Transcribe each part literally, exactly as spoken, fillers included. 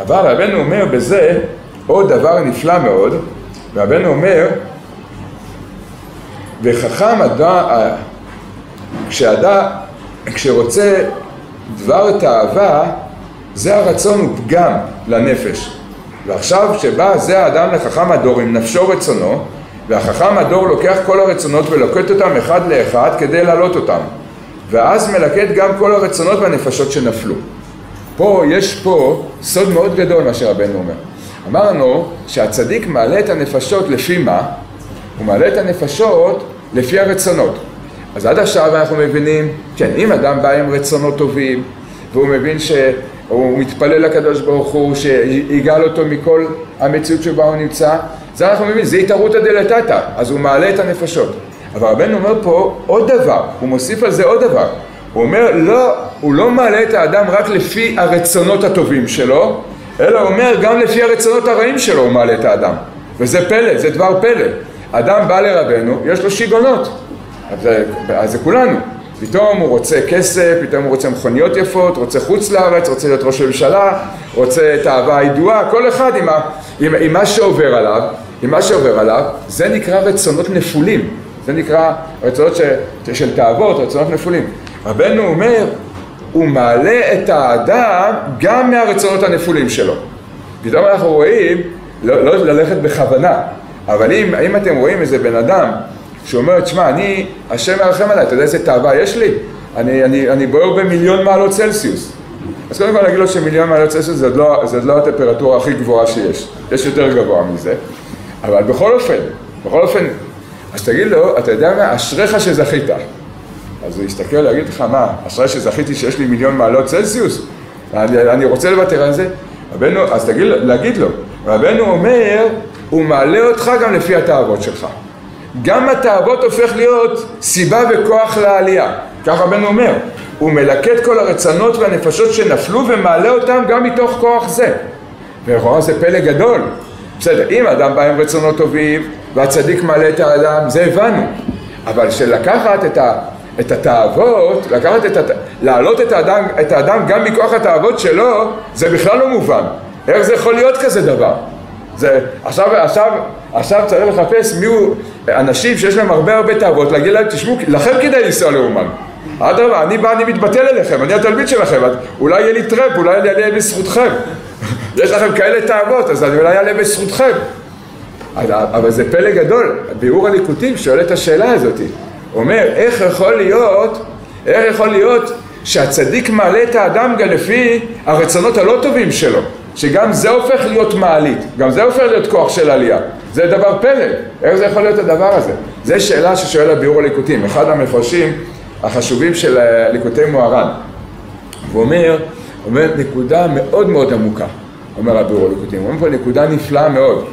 אבל רבנו אומר בזה עוד דבר נפלא מאוד, רבנו אומר, וחכם אדם, כשאדם, כשרוצה דבר תאווה, זה הרצון הוא פגם לנפש. ועכשיו שבא זה האדם לחכם הדור עם נפשו רצונו, והחכם הדור לוקח כל הרצונות ולוקט אותם אחד לאחד כדי להעלות אותם. ואז מלקט גם כל הרצונות והנפשות שנפלו. פה, יש פה סוד מאוד גדול מה שרבנו אומר. אמרנו שהצדיק מעלה את הנפשות לפי מה? הוא מעלה את הנפשות לפי הרצונות. אז עד עכשיו אנחנו מבינים, כן, אם אדם בא עם רצונות טובים, והוא מבין שהוא מתפלל לקדוש ברוך הוא, שיגאל אותו מכל המציאות שבה הוא נמצא, זה אנחנו מבינים, זה התערותא דלתתא, אז הוא מעלה את הנפשות. אבל רבנו אומר פה עוד דבר, הוא מוסיף על זה עוד דבר. הוא אומר, לא, הוא לא מעלה את האדם רק לפי הרצונות הטובים שלו, אלא הוא אומר, גם לפי הרצונות הרעים שלו הוא מעלה את האדם. וזה פלא, זה דבר פלא. אדם בא לרבנו, יש לו שיגעונות. אז זה, אז זה כולנו. פתאום הוא רוצה כסף, פתאום הוא רוצה מכוניות יפות, רוצה חוץ לארץ, רוצה להיות ראש הממשלה, רוצה את האהבה הידועה, כל אחד עם, ה, עם, עם מה שעובר עליו, עם מה שעובר עליו, זה נקרא רצונות נפולים. זה נקרא רצונות ש, של תאוות, רצונות נפולים. רבנו אומר, הוא מעלה את האדם גם מהרצונות הנפולים שלו. פתאום אנחנו רואים, לא, לא ללכת בכוונה, אבל אם, אם אתם רואים איזה בן אדם שאומר, תשמע, אני, השם מרחם עליי, אתה יודע איזה תאווה יש לי? אני, אני, אני בוער במיליון מעלות צלסיוס. אז קודם כל נגיד לו שמיליון מעלות צלסיוס זה לא, זה לא הטמפרטורה הכי גבוהה שיש. יש יותר גבוה מזה. אבל בכל אופן, בכל אופן, אז תגיד לו, אתה יודע מה, אשריך שזכית. אז הוא יסתכל להגיד לך, מה, אשרי שזכיתי שיש לי מיליון מעלות צלסיוס? אני, אני רוצה לוותר על זה. רבנו, אז תגיד, להגיד לו, רבנו אומר, הוא מעלה אותך גם לפי התאוות שלך. גם התאוות הופך להיות סיבה וכוח לעלייה. כך רבנו אומר, הוא מלקט כל הרצונות והנפשות שנפלו ומעלה אותם גם מתוך כוח זה. ולכאורה זה פלא גדול. בסדר, אם האדם בא עם רצונות טובים והצדיק מעלה את האדם, זה הבנו. אבל שלקחת את, ה, את התאוות, לקחת את, להעלות את האדם, את האדם גם מכוח התאוות שלו, זה בכלל לא מובן. איך זה יכול להיות כזה דבר? זה, עכשיו, עכשיו, עכשיו צריך לחפש מיהו אנשים שיש להם הרבה הרבה תאוות, להגיד להם, תשמעו, לכם כדאי לנסוע לאומן. אדרבה, אני בא, אני מתבטל אליכם, אני התלמיד שלכם, אולי יהיה לי טרפ, אולי יעלה בזכותכם. יש לכם כאלה תאוות, אז אני אולי יעלה בזכותכם. אבל זה פלא גדול, ביאור הליקוטים שואל את השאלה הזאת. הוא אומר, איך יכול להיות, איך יכול להיות שהצדיק מעלה את האדם גם לפי הרצונות הלא טובים שלו? שגם זה הופך להיות מעלית, גם זה הופך להיות כוח של עלייה. זה דבר פלא, איך זה יכול להיות הדבר הזה? זו שאלה ששואל הביאור הליקוטים, אחד המפרשים החשובים של ליקוטי מוהר"ן. הוא אומר, אומר נקודה מאוד מאוד עמוקה, אומר הביאור הליקוטים, הוא אומר פה נקודה נפלאה מאוד.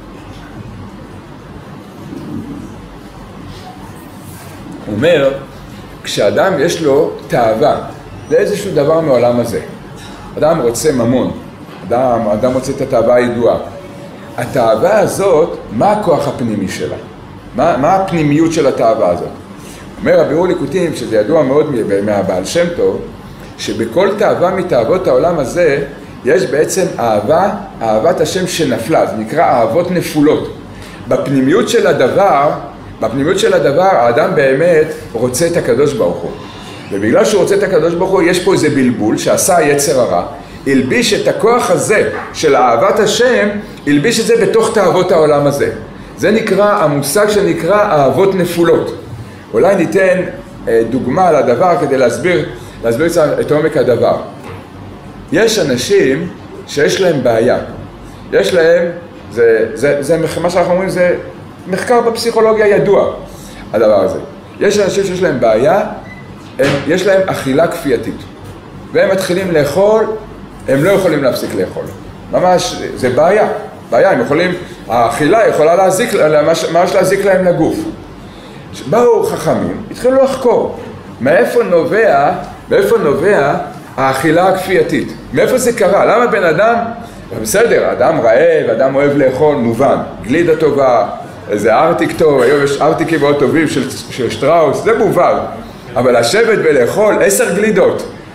הוא אומר, כשאדם יש לו תאווה לאיזשהו דבר מעולם הזה, אדם רוצה ממון, אדם, אדם רוצה את התאווה הידועה. התאווה הזאת, מה הכוח הפנימי שלה? מה, מה הפנימיות של התאווה הזאת? אומר הביאור הליקוטים, שזה ידוע מאוד מהבעל שם טוב, שבכל תאווה מתאוות העולם הזה, יש בעצם אהבה, אהבת השם שנפלה, זה נקרא אהבות נפולות. בפנימיות של הדבר, בפנימיות של הדבר, האדם באמת רוצה את הקדוש ברוך הוא. ובגלל שהוא רוצה את הקדוש ברוך הוא, יש פה איזה בלבול שעשה היצר הרע, הלביש את הכוח הזה של אהבת השם, הלביש את זה בתוך תאוות העולם הזה. זה נקרא, המושג שנקרא אהבות נפולות. אולי ניתן אה, דוגמה לדבר כדי להסביר, להסביר את עומק הדבר. יש אנשים שיש להם בעיה. יש להם, זה, זה, זה, מה שאנחנו אומרים זה מחקר בפסיכולוגיה ידוע, הדבר הזה. יש אנשים שיש להם בעיה, הם, יש להם אכילה כפייתית. והם מתחילים לאכול, הם לא יכולים להפסיק לאכול. ממש, זה בעיה. בעיה, הם יכולים, האכילה יכולה להזיק, ממש להזיק להם לגוף. באו חכמים, התחילו לחקור. מאיפה נובע, מאיפה נובע האכילה הכפייתית? מאיפה זה קרה? למה בן אדם, בסדר, אדם רעב, אדם אוהב לאכול, מובן. גלידה טובה, איזה ארטיק טוב, היום יש ארטיקים מאוד טובים של, של שטראוס, זה מובן. אבל לשבת ולאכול עשר גלידות,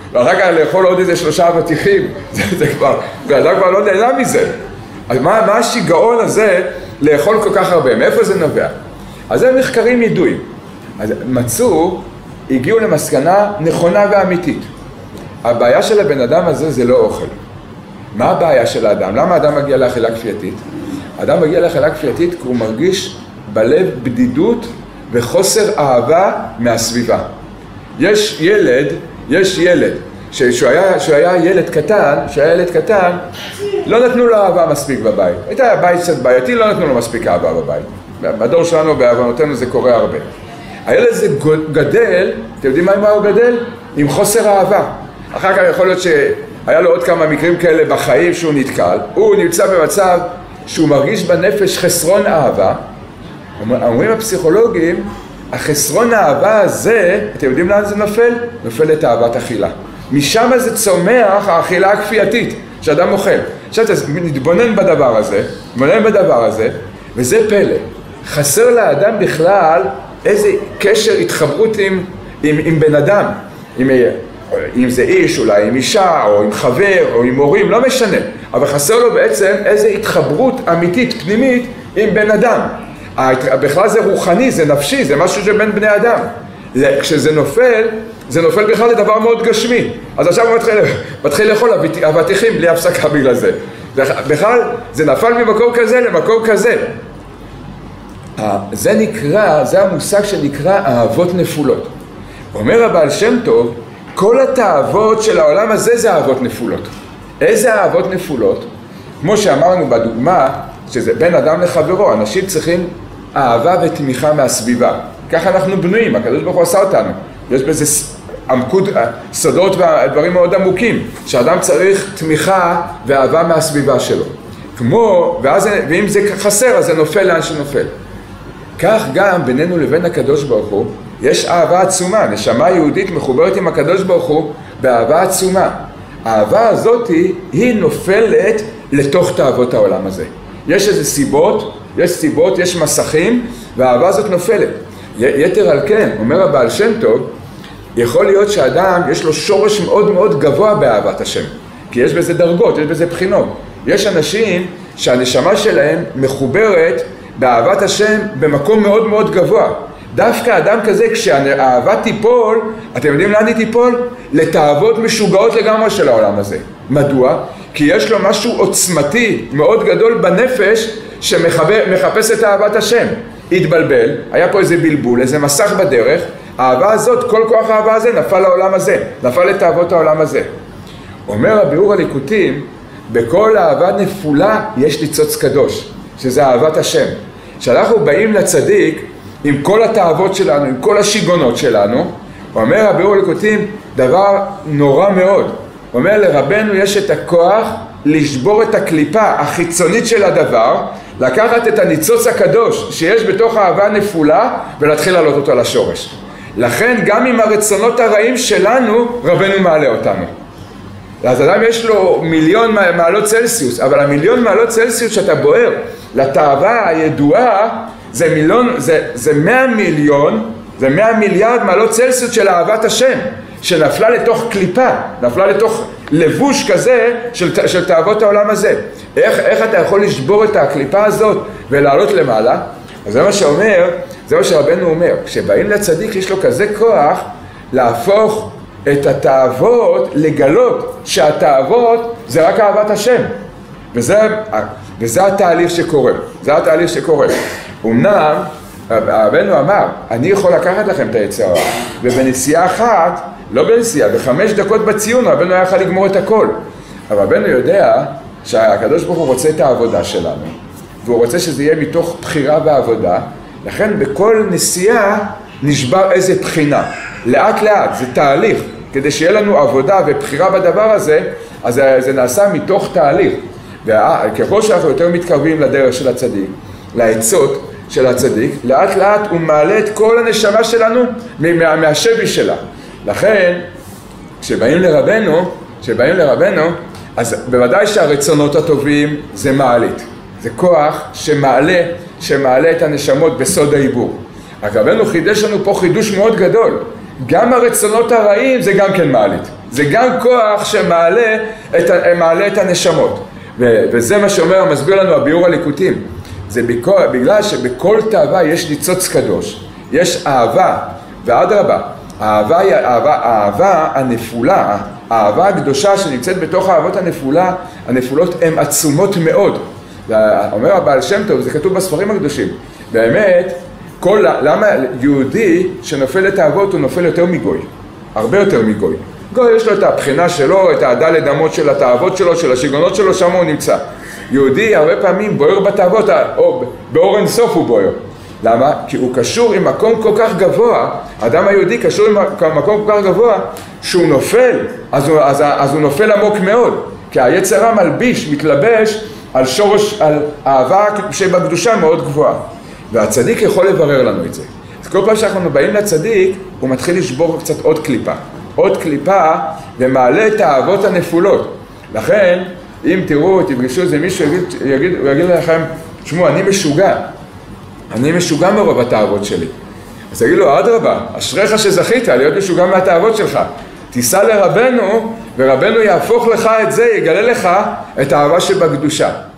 ואחר כך לאכול עוד איזה שלושה אבטיחים, זה, זה כבר, ואדם כבר לא נהנה מזה. אז מה, מה השיגעון הזה לאכול כל כך הרבה? מאיפה זה נובע? אז זה מחקרים ידועים. אז מצאו, הגיעו למסקנה נכונה ואמיתית. הבעיה של הבן אדם הזה זה לא אוכל. מה הבעיה של האדם? למה האדם מגיע לאכילה כפייתית? האדם מגיע לאכילה כפייתית כי הוא מרגיש בלב בדידות וחוסר אהבה מהסביבה. יש ילד, יש ילד, שהוא היה, שהוא היה ילד קטן, שהיה ילד קטן, לא נתנו לו אהבה מספיק בבית. הייתה בית קצת בעייתי, לא נתנו לו מספיק אהבה בבית. בדור שלנו, בהבנותינו, זה קורה הרבה. הילד הזה גדל, אתם יודעים מה הוא גדל? עם חוסר אהבה. אחר כך יכול להיות שהיה לו עוד כמה מקרים כאלה בחיים שהוא נתקל. הוא נמצא במצב שהוא מרגיש בנפש חסרון אהבה. אומרים הפסיכולוגים, החסרון האהבה הזה, אתם יודעים לאן זה נופל? נופל לתאוות אכילה. משם זה צומח האכילה הכפייתית, שאדם אוכל. עכשיו נתבונן בדבר הזה, נתבונן בדבר הזה, וזה פלא. חסר לאדם בכלל איזה קשר התחברות עם, עם, עם בן אדם, עם, אם זה איש, אולי עם אישה, או עם חבר, או עם הורים, לא משנה. אבל חסר לו בעצם איזה התחברות אמיתית, פנימית, עם בן אדם. בכלל זה רוחני, זה נפשי, זה משהו שבין בני אדם. כשזה נופל, זה נופל בכלל לדבר מאוד גשמי. אז עכשיו הוא מתחיל, מתחיל לאכול אבטיחים בלי הפסקה בגלל זה. בכלל זה נפל ממקום כזה למקום כזה. זה נקרא, זה המושג שנקרא אהבות נפולות. אומר הבעל שם טוב, כל התאוות של העולם הזה זה אהבות נפולות. איזה אהבות נפולות? כמו שאמרנו בדוגמה, שזה בין אדם לחברו, אנשים צריכים אהבה ותמיכה מהסביבה. ככה אנחנו בנויים, הקדוש ברוך הוא עשה אותנו. יש בזה עמקות, סודות ודברים מאוד עמוקים, שאדם צריך תמיכה ואהבה מהסביבה שלו. כמו, ואז, ואם זה חסר, אז זה נופל לאן שנופל. כך גם בינינו לבין הקדוש ברוך הוא, יש אהבה עצומה, נשמה יהודית מחוברת עם הקדוש ברוך הוא באהבה עצומה. האהבה הזאת היא נופלת לתוך תאוות העולם הזה. יש איזה סיבות, יש סיבות, יש מסכים, והאהבה הזאת נופלת. יתר על כן, אומר הבעל שם טוב, יכול להיות שאדם יש לו שורש מאוד מאוד גבוה באהבת השם, כי יש בזה דרגות, יש בזה בחינות. יש אנשים שהנשמה שלהם מחוברת באהבת השם במקום מאוד מאוד גבוה. דווקא אדם כזה, כשהאהבה תיפול, אתם יודעים לאן היא תיפול? לתאוות משוגעות לגמרי של העולם הזה. מדוע? כי יש לו משהו עוצמתי מאוד גדול בנפש שמחפש את אהבת השם. התבלבל, היה פה איזה בלבול, איזה מסך בדרך, האהבה הזאת, כל כוח האהבה הזה נפל לעולם הזה, נפל לתאוות העולם הזה. אומר הביאור הליקוטים, בכל אהבה נפולה יש ניצוץ קדוש, שזה אהבת השם. כשאנחנו באים לצדיק עם כל התאוות שלנו, עם כל השיגונות שלנו, אומר הביאור הליקוטים דבר נורא מאוד. הוא אומר לרבנו יש את הכוח לשבור את הקליפה החיצונית של הדבר, לקחת את הניצוץ הקדוש שיש בתוך האהבה נפולה ולהתחיל לעלות אותו לשורש. לכן גם עם הרצונות הרעים שלנו רבנו מעלה אותנו. אז אדם יש לו מיליון מעלות צלסיוס, אבל המיליון מעלות צלסיוס שאתה בוער לתאווה הידועה זה מיליון, זה, זה מאה מיליון, זה מאה מיליארד מעלות צלסיוס של אהבת השם, שנפלה לתוך קליפה, נפלה לתוך לבוש כזה של, של תאוות העולם הזה. איך, איך אתה יכול לשבור את הקליפה הזאת ולעלות למעלה? אז זה מה שאומר, זה מה שרבנו אומר, כשבאים לצדיק יש לו כזה כוח להפוך את התאוות, לגלות שהתאוות זה רק אהבת השם. וזה, וזה התהליך שקורה, זה התהליך שקורה. אמנם, רבנו אמר, אני יכול לקחת לכם את היצר הרע, ובנסיעה אחת, לא בנסיעה, בחמש דקות בציון, רבנו היה יכול לגמור את הכל. אבל רבנו יודע שהקדוש ברוך הוא רוצה את העבודה שלנו, והוא רוצה שזה יהיה מתוך בחירה בעבודה, לכן בכל נסיעה נשבר איזה בחינה. לאט לאט, זה תהליך, כדי שיהיה לנו עבודה ובחירה בדבר הזה, אז זה, זה נעשה מתוך תהליך. וככל שאנחנו יותר מתקרבים לדרך של הצדיק, לעצות של הצדיק, לאט לאט הוא מעלה את כל הנשמה שלנו מה, מהשבי שלה. לכן, כשבאים לרבנו, כשבאים לרבנו, אז בוודאי שהרצונות הטובים זה מעלית. זה כוח שמעלה, שמעלה את הנשמות בסוד העיבור. רבנו חידש לנו פה חידוש מאוד גדול. גם הרצונות הרעים זה גם כן מעלית. זה גם כוח שמעלה את, מעלה את הנשמות. ו, וזה מה שאומר, מסביר לנו הביאור הליקוטים. זה בכל, בגלל שבכל תאווה יש ניצוץ קדוש, יש אהבה, ואדרבה, האהבה היא האהבה, האהבה הנפולה, האהבה הקדושה שנמצאת בתוך האהבות הנפולה, הנפולות הן עצומות מאוד. אומר הבעל שם טוב, זה כתוב בספרים הקדושים, באמת, כל, למה יהודי שנופל לתאוות הוא נופל יותר מגוי, הרבה יותר מגוי. גוי יש לו את הבחינה שלו, את הדלת אמות של התאוות שלו, של השיגעונות שלו, שם הוא נמצא. יהודי הרבה פעמים בוער בתאוות, או באור אינסוף הוא בוער. למה? כי הוא קשור עם מקום כל כך גבוה, האדם היהודי קשור עם מקום כל כך גבוה, שהוא נופל, אז הוא, אז, אז הוא נופל עמוק מאוד. כי היצר הרע מלביש, מתלבש על שורש, על אהבה שבקדושה מאוד גבוהה. והצדיק יכול לברר לנו את זה. אז כל פעם שאנחנו באים לצדיק, הוא מתחיל לשבור קצת עוד קליפה. עוד קליפה ומעלה את האהבות הנפולות. לכן, אם תראו, תפגשו איזה מישהו, יגיד, יגיד, הוא יגיד לכם, תשמעו, אני משוגע. אני משוגע מרוב התאוות שלי. אז תגיד לו, אדרבה, אשריך שזכית להיות משוגע מהתאוות שלך. תיסע לרבנו, ורבנו יהפוך לך את זה, יגלה לך את האהבה שבקדושה.